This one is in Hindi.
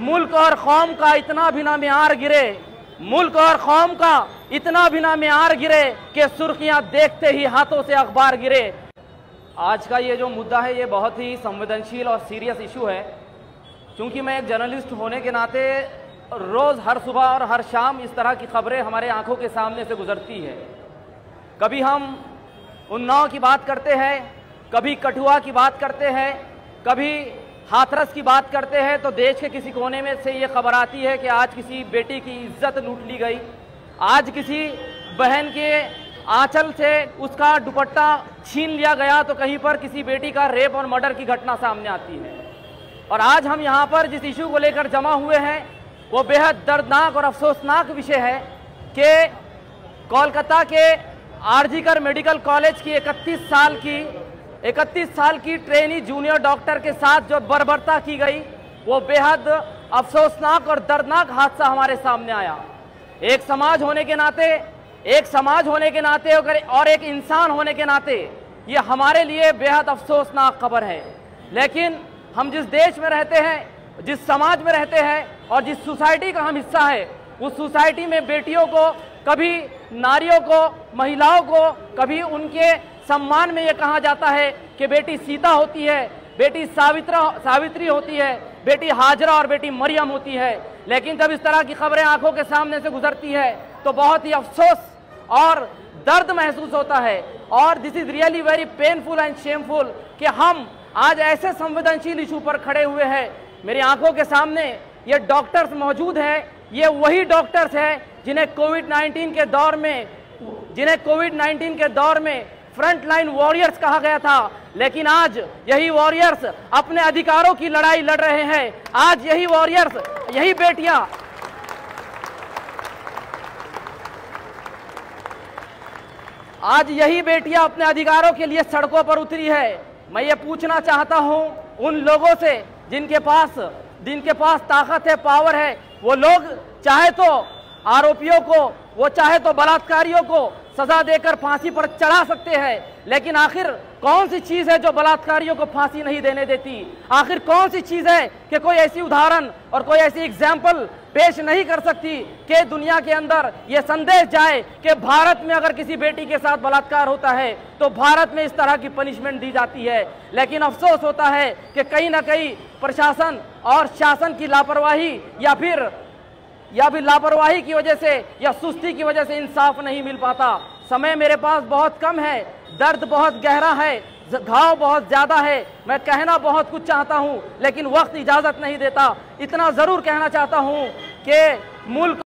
मुल्क और कौम का इतना भी ना मियार गिरे, मुल्क और कौम का इतना भी ना मियार गिरे कि सुर्खियां देखते ही हाथों से अखबार गिरे। आज का ये जो मुद्दा है ये बहुत ही संवेदनशील और सीरियस इशू है, क्योंकि मैं एक जर्नलिस्ट होने के नाते रोज़ हर सुबह और हर शाम इस तरह की खबरें हमारे आंखों के सामने से गुजरती है। कभी हम उन्नाव की बात करते हैं, कभी कठुआ की बात करते हैं, कभी हाथरस की बात करते हैं, तो देश के किसी कोने में से ये खबर आती है कि आज किसी बेटी की इज्जत लूट ली गई, आज किसी बहन के आंचल से उसका दुपट्टा छीन लिया गया, तो कहीं पर किसी बेटी का रेप और मर्डर की घटना सामने आती है। और आज हम यहाँ पर जिस इशू को लेकर जमा हुए हैं वो बेहद दर्दनाक और अफसोसनाक विषय है कि कोलकाता के आरजीकर मेडिकल कॉलेज की 31 साल की ट्रेनी जूनियर डॉक्टर के साथ जो बर्बरता की गई वो बेहद अफसोसनाक और दर्दनाक हादसा हमारे सामने आया। एक समाज होने के नाते और एक इंसान होने के नाते ये हमारे लिए बेहद अफसोसनाक खबर है। लेकिन हम जिस देश में रहते हैं, जिस समाज में रहते हैं और जिस सोसाइटी का हम हिस्सा है, उस सोसाइटी में बेटियों को, कभी नारियों को, महिलाओं को, कभी उनके सम्मान में ये कहा जाता है कि बेटी सीता होती है, बेटी सावित्री होती है, बेटी हाजरा और बेटी मरियम होती है। लेकिन जब इस तरह की खबरें आंखों के सामने से गुजरती है तो बहुत ही अफसोस और दर्द महसूस होता है। और this is really very painful and shameful कि हम आज ऐसे संवेदनशील इशू पर खड़े हुए हैं। मेरी आंखों के सामने ये डॉक्टर्स मौजूद हैं, ये वही डॉक्टर्स हैं जिन्हें कोविड-19 के दौर में फ्रंट लाइन वॉरियर्स कहा गया था। लेकिन आज यही वॉरियर्स अपने अधिकारों की लड़ाई लड़ रहे हैं। आज यही वॉरियर्स, यही बेटियां अपने अधिकारों के लिए सड़कों पर उतरी है। मैं ये पूछना चाहता हूं उन लोगों से जिनके पास ताकत है, पावर है, वो लोग चाहे तो आरोपियों को, वो चाहे तो बलात्कारियों को सजा देकर फांसी पर चढ़ा सकते हैं। लेकिन आखिर कौन सी चीज है जो बलात्कारियों को फांसी नहीं देने देती? आखिर कौन सी चीज है कि कोई ऐसी उदाहरण और कोई ऐसी एग्जाम्पल पेश नहीं कर सकती कि दुनिया के अंदर ये संदेश जाए कि भारत में अगर किसी बेटी के साथ बलात्कार होता है तो भारत में इस तरह की पनिशमेंट दी जाती है। लेकिन अफसोस होता है कि कहीं ना कहीं प्रशासन और शासन की लापरवाही या फिर लापरवाही की वजह से या सुस्ती की वजह से इंसाफ नहीं मिल पाता। समय मेरे पास बहुत कम है, दर्द बहुत गहरा है, घाव बहुत ज्यादा है, मैं कहना बहुत कुछ चाहता हूं लेकिन वक्त इजाजत नहीं देता। इतना जरूर कहना चाहता हूं कि मुल्क